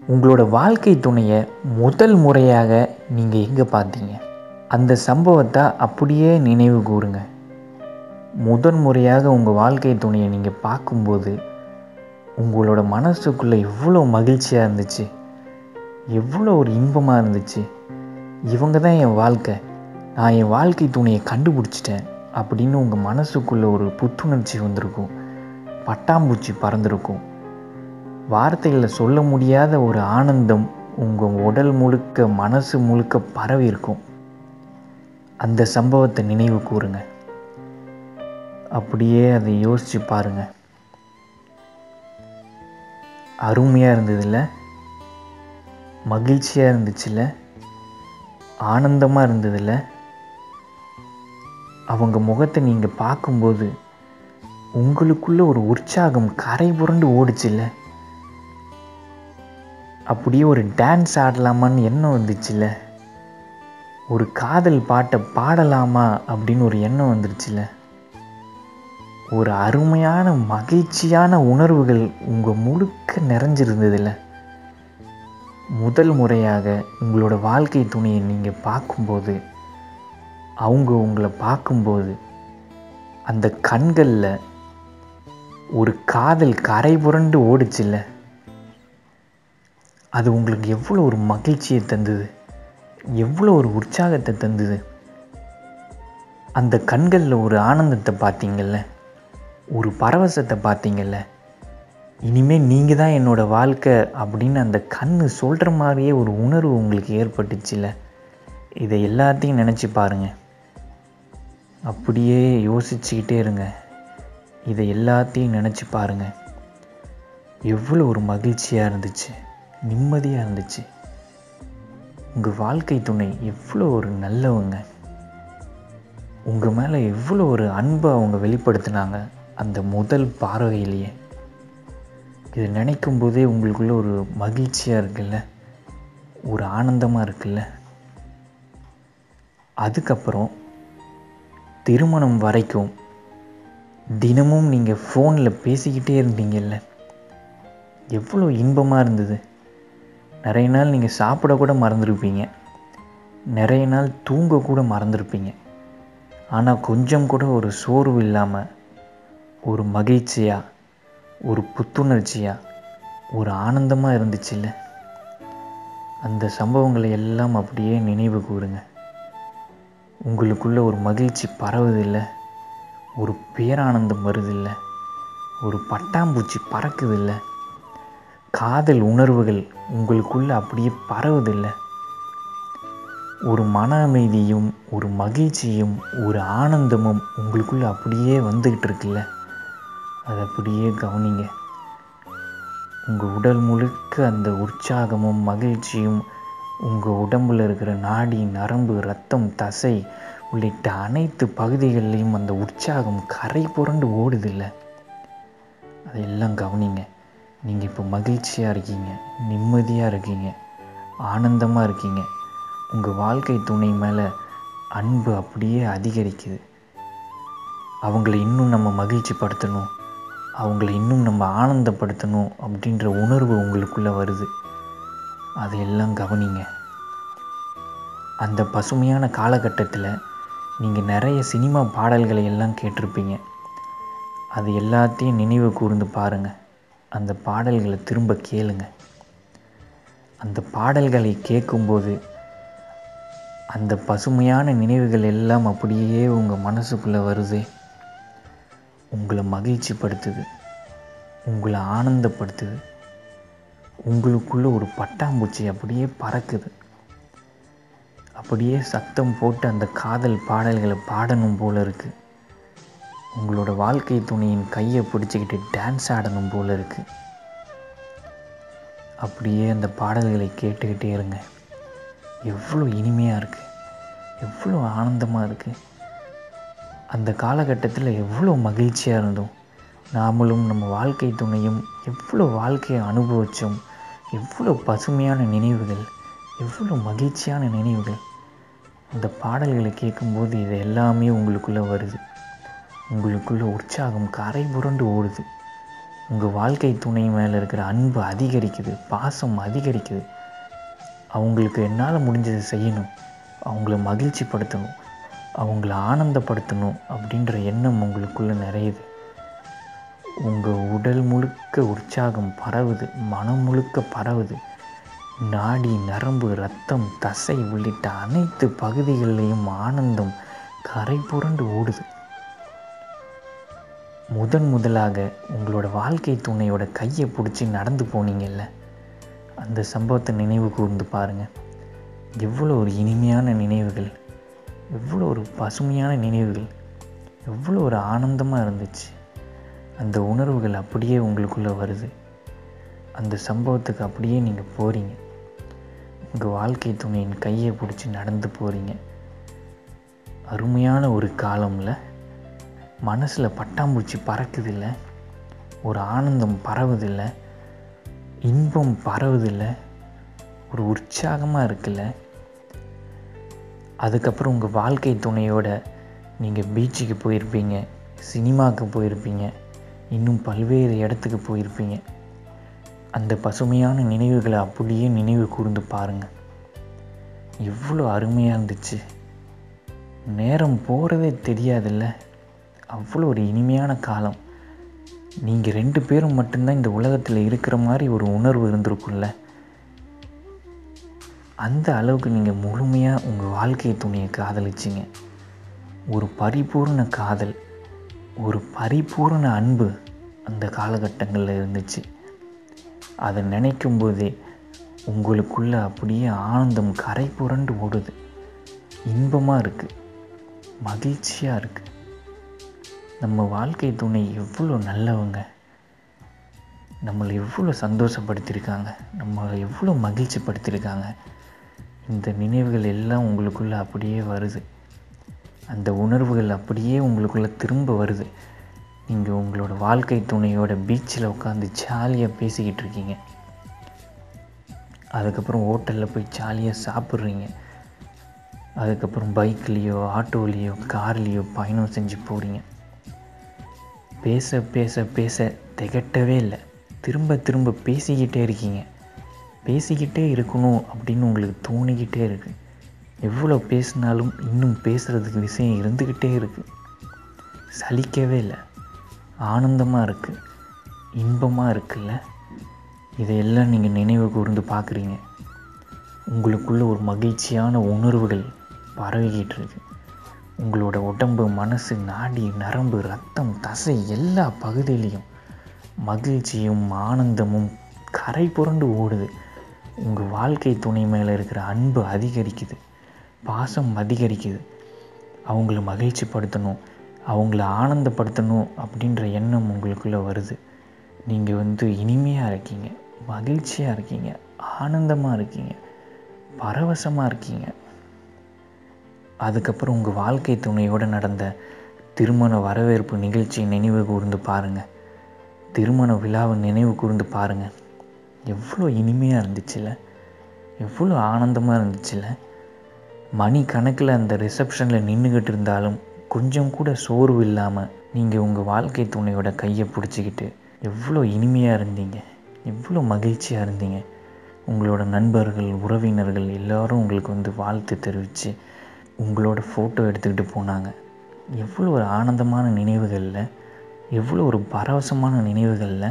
உங்களோட வாழ்க்கை துணையை முதல் முறையாக நீங்கள் எங்கே பார்த்தீங்க? அந்த சம்பவத்தை அப்படியே நினைவு கூறுங்க. முதன் முறையாக உங்கள் வாழ்க்கை துணையை நீங்கள் பார்க்கும்போது உங்களோட மனசுக்குள்ளே எவ்வளோ மகிழ்ச்சியாக இருந்துச்சு, எவ்வளோ ஒரு இன்பமாக இருந்துச்சு. இவங்க தான் என் வாழ்க்கை, நான் என் வாழ்க்கை துணையை கண்டுபிடிச்சிட்டேன் அப்படின்னு உங்கள் மனசுக்குள்ளே ஒரு புத்துணர்ச்சி வந்திருக்கும், பட்டாம்பூச்சி பறந்திருக்கும். வார்த்தைகளில் சொல்ல முடியாத ஒரு ஆனந்தம் உங்கள் உடல் முழுக்க, மனசு முழுக்க பரவி இருக்கும். அந்த சம்பவத்தை நினைவு கூறுங்க. அப்படியே அதை யோசித்து பாருங்கள். அருமையாக இருந்ததில்ல? மகிழ்ச்சியாக இருந்துச்சுல்ல? ஆனந்தமாக இருந்ததில்ல? அவங்க முகத்தை நீங்கள் பார்க்கும்போது உங்களுக்குள்ள ஒரு உற்சாகம் கரை புரண்டு ஓடிச்சில்ல? அப்படியே ஒரு டான்ஸ் ஆடலாமான்னு எண்ணம் வந்துச்சுல்ல? ஒரு காதல் பாட்டை பாடலாமா அப்படின்னு ஒரு எண்ணம் வந்துருச்சுல்ல? ஒரு அருமையான மகிழ்ச்சியான உணர்வுகள் உங்கள் முழுக்க நிறைஞ்சிருந்ததில்ல? முதல் முறையாக உங்களோட வாழ்க்கை துணையை நீங்கள் பார்க்கும்போது, அவங்க உங்களை பார்க்கும்போது அந்த கண்களில் ஒரு காதல் கரை புரண்டு ஓடிச்சில்ல? அது உங்களுக்கு எவ்வளோ ஒரு மகிழ்ச்சியை தந்தது, எவ்வளோ ஒரு உற்சாகத்தை தந்தது. அந்த கண்களில் ஒரு ஆனந்தத்தை பார்த்தீங்கள்ல, ஒரு பரவசத்தை பார்த்தீங்கள்ல. இனிமேல் நீங்கள் தான் என்னோடய வாழ்க்கை அப்படின்னு அந்த கண் சொல்கிற மாதிரியே ஒரு உணர்வு உங்களுக்கு ஏற்பட்டுச்சுல்ல? இதை எல்லாத்தையும் நினச்சி பாருங்கள். அப்படியே யோசிச்சுக்கிட்டே இருங்க. இதை எல்லாத்தையும் நினச்சி பாருங்கள். எவ்வளோ ஒரு மகிழ்ச்சியாக இருந்துச்சு, நிம்மதியாக இருந்துச்சு. உங்கள் வாழ்க்கை துணை எவ்வளோ ஒரு நல்லவங்க, உங்கள் மேலே எவ்வளோ ஒரு அன்பை அவங்க வெளிப்படுத்தினாங்க அந்த முதல் பார்வையிலேயே. இதை நினைக்கும் போதே உங்களுக்குள்ள ஒரு மகிழ்ச்சியாக இருக்குல்ல, ஒரு ஆனந்தமாக இருக்குல்ல? அதுக்கப்புறம் திருமணம் வரைக்கும் தினமும் நீங்கள் ஃபோனில் பேசிக்கிட்டே இருந்தீங்கல்ல? எவ்வளோ இன்பமாக இருந்தது. நிறைய நாள் நீங்கள் சாப்பிடக்கூட மறந்துருப்பீங்க, நிறைய நாள் தூங்கக்கூட மறந்துருப்பீங்க. ஆனால் கொஞ்சம் கூட ஒரு சோர்வு இல்லாமல், ஒரு மகிழ்ச்சியாக, ஒரு புத்துணர்ச்சியாக, ஒரு ஆனந்தமாக இருந்துச்சுல்ல? அந்த சம்பவங்களை எல்லாம் அப்படியே நினைவு கூறுங்க. உங்களுக்குள்ள ஒரு மகிழ்ச்சி பரவுதில்லை, ஒரு பேரானந்தம் வருதில்லை, ஒரு பட்டாம்பூச்சி பறக்குதில்லை, காதல் உணர்வுகள் உங்களுக்குள்ள அப்படியே பரவுதில்லை. ஒரு மன அமைதியும், ஒரு மகிழ்ச்சியும், ஒரு ஆனந்தமும் உங்களுக்குள்ள அப்படியே வந்துக்கிட்டு இருக்குல்ல? அதை அப்படியே கவனிங்க. உங்கள் உடல் முழுக்க அந்த உற்சாகமும் மகிழ்ச்சியும், உங்கள் உடம்பில் இருக்கிற நாடி, நரம்பு, இரத்தம், தசை உள்ளிட்ட அனைத்து பகுதிகளிலையும் அந்த உற்சாகம் கரை புரண்டு ஓடுதில்லை? அதையெல்லாம் கவனிங்க. நீங்கள் இப்போ மகிழ்ச்சியாக இருக்கீங்க, நிம்மதியாக இருக்கீங்க, ஆனந்தமாக இருக்கீங்க. உங்கள் வாழ்க்கை துணை மேலே அன்பு அப்படியே அதிகரிக்குது. அவங்கள இன்னும் நம்ம மகிழ்ச்சி படுத்தணும், அவங்கள இன்னும் நம்ம ஆனந்தப்படுத்தணும் அப்படின்ற உணர்வு உங்களுக்குள்ளே வருது. அதையெல்லாம் கவனிங்க. அந்த பசுமையான காலகட்டத்தில் நீங்கள் நிறைய சினிமா பாடல்களை எல்லாம் கேட்டிருப்பீங்க. அது எல்லாத்தையும் நினைவு கூர்ந்து பாருங்கள். அந்த பாடல்களை திரும்ப கேளுங்க. அந்த பாடல்களை கேட்கும்போது அந்த பசுமையான நினைவுகள் எல்லாம் அப்படியே உங்கள் மனசுக்குள்ளே வருது. உங்களை மகிழ்ச்சிப்படுத்துது, உங்களை ஆனந்தப்படுத்துது. உங்களுக்குள்ளே ஒரு பட்டாம்பூச்சி அப்படியே பறக்குது. அப்படியே சத்தம் போட்டு அந்த காதல் பாடல்களை பாடணும் போல இருக்குது. உங்களோட வாழ்க்கை துணையின் கையை பிடிச்சிக்கிட்டு டான்ஸ் ஆடணும் போல இருக்குது. அப்படியே அந்த பாடல்களை கேட்டுக்கிட்டே இருங்க. எவ்வளோ இனிமையாக இருக்குது, எவ்வளோ ஆனந்தமாக இருக்குது. அந்த காலகட்டத்தில் எவ்வளோ மகிழ்ச்சியாக இருந்தோம். நாமளும் நம்ம வாழ்க்கை துணையும் எவ்வளோ வாழ்க்கையை அனுபவித்தோம். எவ்வளோ பசுமையான நினைவுகள், எவ்வளோ மகிழ்ச்சியான நினைவுகள். அந்த பாடல்களை கேட்கும்போது இது எல்லாமே உங்களுக்குள்ளே வருது. உங்களுக்குள்ள உற்சாகம் கரை புரண்டு ஓடுது. உங்கள் வாழ்க்கை துணை மேலே இருக்கிற அன்பு அதிகரிக்குது, பாசம் அதிகரிக்குது. அவங்களுக்கு என்னால் முடிஞ்சதை செய்யணும், அவங்கள மகிழ்ச்சிப்படுத்தணும், அவங்கள ஆனந்தப்படுத்தணும் அப்படின்ற எண்ணம் உங்களுக்குள்ளே நிறையுது. உங்கள் உடல் முழுக்க உற்சாகம் பரவுது, மனம் முழுக்க பரவுது. நாடி, நரம்பு, இரத்தம், தசை உள்ளிட்ட அனைத்து பகுதிகளிலையும் ஆனந்தம் கரை புரண்டு ஓடுது. முதலாக உங்களோட வாழ்க்கை துணையோட கையை பிடிச்சி நடந்து போனீங்கல்ல, அந்த சம்பவத்தை நினைவு கூர்ந்து பாருங்கள். எவ்வளோ ஒரு இனிமையான நினைவுகள், எவ்வளோ ஒரு பசுமையான நினைவுகள், எவ்வளோ ஒரு ஆனந்தமாக இருந்துச்சு. அந்த உணர்வுகள் அப்படியே உங்களுக்குள்ளே வருது. அந்த சம்பவத்துக்கு அப்படியே நீங்கள் போகிறீங்க. உங்கள் வாழ்க்கை துணையின் கையை பிடிச்சி நடந்து போகிறீங்க. அருமையான ஒரு காலம்ல மனசில் பட்டாம்பூச்சி பறக்குதில்ல, ஒரு ஆனந்தம் பரவுதில்லை, இன்பம் பரவுதில்லை, ஒரு உற்சாகமாக இருக்குல்ல. அதுக்கப்புறம் உங்கள் வாழ்க்கை துணையோட நீங்கள் பீச்சுக்கு போயிருப்பீங்க, சினிமாவுக்கு போயிருப்பீங்க, இன்னும் பல்வேறு இடத்துக்கு போயிருப்பீங்க. அந்த பசுமையான நினைவுகளை அப்படியே நினைவு கூர்ந்து பாருங்கள். எவ்வளோ அருமையாக இருந்துச்சு. நேரம் போகிறதே தெரியாதில்ல. அவ்வளோ ஒரு இனிமையான காலம். நீங்கள் 2 பேரும் மட்டும்தான் இந்த உலகத்தில் இருக்கிற மாதிரி ஒரு உணர்வு இருந்திருக்கும்ல. அந்த அளவுக்கு நீங்கள் முழுமையாக உங்கள் வாழ்க்கை துணையை காதலிச்சிங்க. ஒரு பரிபூர்ண காதல், ஒரு பரிபூர்ண அன்பு அந்த காலகட்டங்களில் இருந்துச்சு. அதை நினைக்கும் போதே உங்களுக்குள்ளே அப்படியே ஆனந்தம் கரை புரண்டு ஓடுது. இன்பமாக இருக்குது, மகிழ்ச்சியாக இருக்குது. நம்ம வாழ்க்கை துணை எவ்வளோ நல்லவங்க, நம்மளை எவ்வளோ சந்தோஷப்படுத்தியிருக்காங்க, நம்மளை எவ்வளோ மகிழ்ச்சிப்படுத்தியிருக்காங்க. இந்த நினைவுகள் எல்லாம் உங்களுக்குள்ளே அப்படியே வருது. அந்த உணர்வுகள் அப்படியே உங்களுக்குள்ளே திரும்ப வருது. நீங்கள் உங்களோட வாழ்க்கை துணையோட பீச்சில் உட்காந்து ஜாலியாக பேசிக்கிட்டு இருக்கீங்க. அதுக்கப்புறம் ஹோட்டலில் போய் ஜாலியாக சாப்பிட்றீங்க. அதுக்கப்புறம் பைக்லேயோ, ஆட்டோலேயோ, கார்லேயோ பயணம் செஞ்சு போகிறீங்க. பேச பேச பேச திகட்டவே இல்லை. திரும்ப திரும்ப பேசிக்கிட்டே இருக்கீங்க. பேசிக்கிட்டே இருக்கணும் அப்படின்னு உங்களுக்கு தோணிக்கிட்டே இருக்குது. எவ்வளோ பேசினாலும் இன்னும் பேசுகிறதுக்கு விஷயம் இருந்துக்கிட்டே இருக்குது. சலிக்கவே இல்லை. ஆனந்தமாக இருக்குது, இன்பமாக இருக்குல்ல. இதையெல்லாம் நீங்கள் நினைவு கூர்ந்து பார்க்குறீங்க. உங்களுக்குள்ள ஒரு மகிழ்ச்சியான உணர்வுகள் பரவிக்கிட்டு இருக்கு. உங்களோட உடம்பு, மனசு, நாடி, நரம்பு, ரத்தம், தசை எல்லா பகுதியிலையும் மகிழ்ச்சியும் ஆனந்தமும் கரை புரண்டு ஓடுது. உங்கள் வாழ்க்கை துணை மேலே இருக்கிற அன்பு அதிகரிக்குது, பாசம் அதிகரிக்குது. அவங்கள மகிழ்ச்சிப்படுத்தணும், அவங்கள ஆனந்தப்படுத்தணும் அப்படின்ற எண்ணம் உங்களுக்குள்ளே வருது. நீங்கள் இனிமையாக இருக்கீங்க, மகிழ்ச்சியாக இருக்கீங்க, ஆனந்தமாக இருக்கீங்க, பரவசமாக இருக்கீங்க. அதுக்கப்புறம் உங்கள் வாழ்க்கை துணையோடு நடந்த திருமண வரவேற்பு நிகழ்ச்சியை நினைவு கூர்ந்து பாருங்கள். திருமண விழாவை நினைவு கூர்ந்து பாருங்கள். எவ்வளோ இனிமையாக இருந்துச்சுல்ல, எவ்வளோ ஆனந்தமாக இருந்துச்சுல்ல. மணி கணக்கில் அந்த ரிசப்ஷனில் நின்றுக்கிட்டு இருந்தாலும் கொஞ்சம் கூட சோர்வு இல்லாமல் நீங்கள் உங்கள் வாழ்க்கை துணையோட கையை பிடிச்சிக்கிட்டு எவ்வளோ இனிமையாக இருந்தீங்க, எவ்வளோ மகிழ்ச்சியாக இருந்தீங்க. உங்களோட நண்பர்கள், உறவினர்கள் எல்லோரும் உங்களுக்கு வாழ்த்து தெரிவித்து உங்களோட ஃபோட்டோ எடுத்துக்கிட்டு போனாங்க. எவ்வளோ ஒரு ஆனந்தமான நினைவுகளில், எவ்வளோ ஒரு பரவசமான நினைவுகளில்.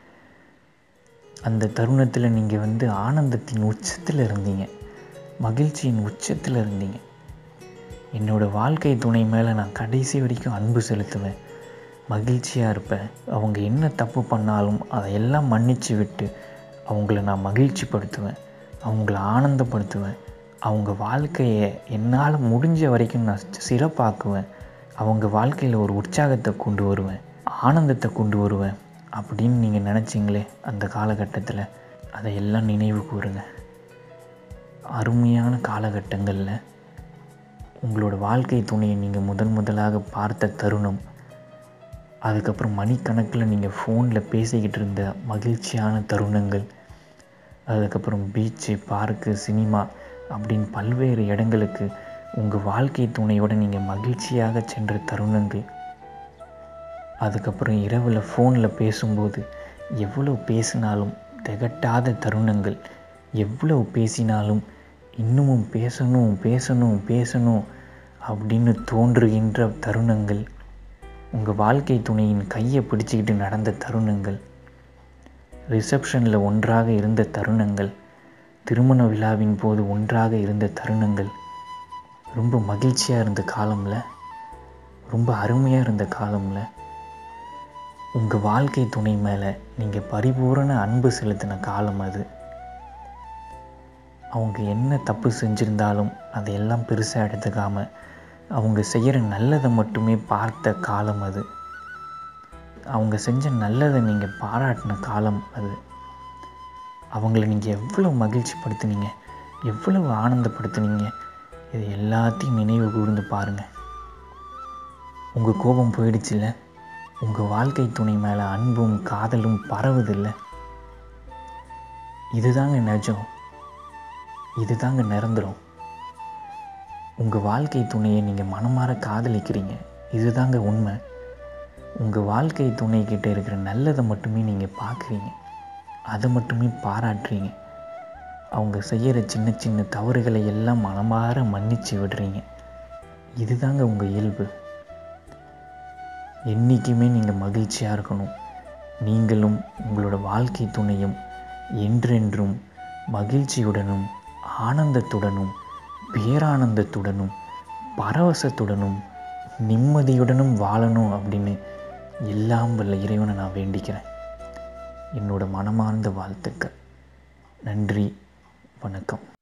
அந்த தருணத்தில் நீங்கள் ஆனந்தத்தின் உச்சத்தில் இருந்தீங்க, மகிழ்ச்சியின் உச்சத்தில் இருந்தீங்க. என்னோடய வாழ்க்கை துணை மேலே நான் கடைசி வரைக்கும் அன்பு செலுத்துவேன், மகிழ்ச்சியாக இருப்பேன். அவங்க என்ன தப்பு பண்ணாலும் அதையெல்லாம் மன்னிச்சு விட்டு அவங்கள நான் மகிழ்ச்சிப்படுத்துவேன், அவங்கள ஆனந்தப்படுத்துவேன். அவங்க வாழ்க்கையை என்னால் முடிஞ்ச வரைக்கும் நான் சிறப்பாக்குவேன். அவங்க வாழ்க்கையில் ஒரு உற்சாகத்தை கொண்டு வருவேன், ஆனந்தத்தை கொண்டு வருவேன் அப்படின்னு நீங்கள் நினச்சிங்களே அந்த காலகட்டத்தில், அதையெல்லாம் நினைவு கூறுங்க. அருமையான காலகட்டங்களில் உங்களோட வாழ்க்கை துணையை நீங்கள் முதலாக பார்த்த தருணம், அதுக்கப்புறம் மணிக்கணக்கில் நீங்கள் ஃபோனில் பேசிக்கிட்டு இருந்த மகிழ்ச்சியான தருணங்கள், அதுக்கப்புறம் பீச்சு, பார்க்கு, சினிமா அப்படின்னு பல்வேறு இடங்களுக்கு உங்கள் வாழ்க்கை துணையோடு நீங்கள் மகிழ்ச்சியாக சென்ற தருணங்கள், அதுக்கப்புறம் இரவில் ஃபோனில் பேசும்போது எவ்வளோ பேசினாலும் திகட்டாத தருணங்கள், எவ்வளோ பேசினாலும் இன்னமும் பேசணும் பேசணும் பேசணும் அப்படின்னு தோன்றுகின்ற தருணங்கள், உங்கள் வாழ்க்கை துணையின் கையை பிடிச்சிக்கிட்டு நடந்த தருணங்கள், ரிசப்ஷனில் ஒன்றாக இருந்த தருணங்கள், திருமண விழாவின் போது ஒன்றாக இருந்த தருணங்கள், ரொம்ப மகிழ்ச்சியாக இருந்த காலமில், ரொம்ப அருமையாக இருந்த காலமில், உங்கள் வாழ்க்கை துணை மேலே நீங்கள் பரிபூரண அன்பு செலுத்தின காலம் அது. அவங்க என்ன தப்பு செஞ்சுருந்தாலும் அதையெல்லாம் பெருசாக எடுத்துக்காமல் அவங்க செய்கிற நல்லதை மட்டுமே பார்த்த காலம் அது. அவங்க செஞ்ச நல்லதை நீங்கள் பாராட்டின காலம் அது. அவங்கள நீங்கள் எவ்வளோ மகிழ்ச்சிப்படுத்துனீங்க, எவ்வளவு ஆனந்தப்படுத்துனீங்க, இது எல்லாத்தையும் நினைவு கூர்ந்து பாருங்கள். உங்கள் கோபம் போயிடுச்சுல்ல, உங்கள் வாழ்க்கை துணை மேலே அன்பும் காதலும் பரவுதில்லை. இதுதாங்க நிஜம், இதுதாங்க நிரந்தரம். உங்கள் வாழ்க்கை துணையை நீங்கள் மனமாற காதலிக்கிறீங்க, இதுதாங்க உண்மை. உங்கள் வாழ்க்கை துணைக்கிட்ட இருக்கிற நல்லதை மட்டுமே நீங்கள் பார்க்குறீங்க, அதை மட்டுமே பாராட்டுறீங்க. அவங்க செய்கிற சின்ன சின்ன தவறுகளை எல்லாம் மனமாற மன்னிச்சு விடுறீங்க. இதுதாங்க உங்கள் இயல்பு. என்றைக்குமே நீங்கள் மகிழ்ச்சியாக இருக்கணும். நீங்களும் உங்களோட வாழ்க்கை துணையும் என்றென்றும் மகிழ்ச்சியுடனும் ஆனந்தத்துடனும் பேரானந்தத்துடனும் பரவசத்துடனும் நிம்மதியுடனும் வாழணும் அப்படின்னு எல்லாம் வல்ல இறைவனை நான் வேண்டிக்கிறேன். என்னோட மனமார்ந்த வாழ்த்துக்கள். நன்றி, வணக்கம்.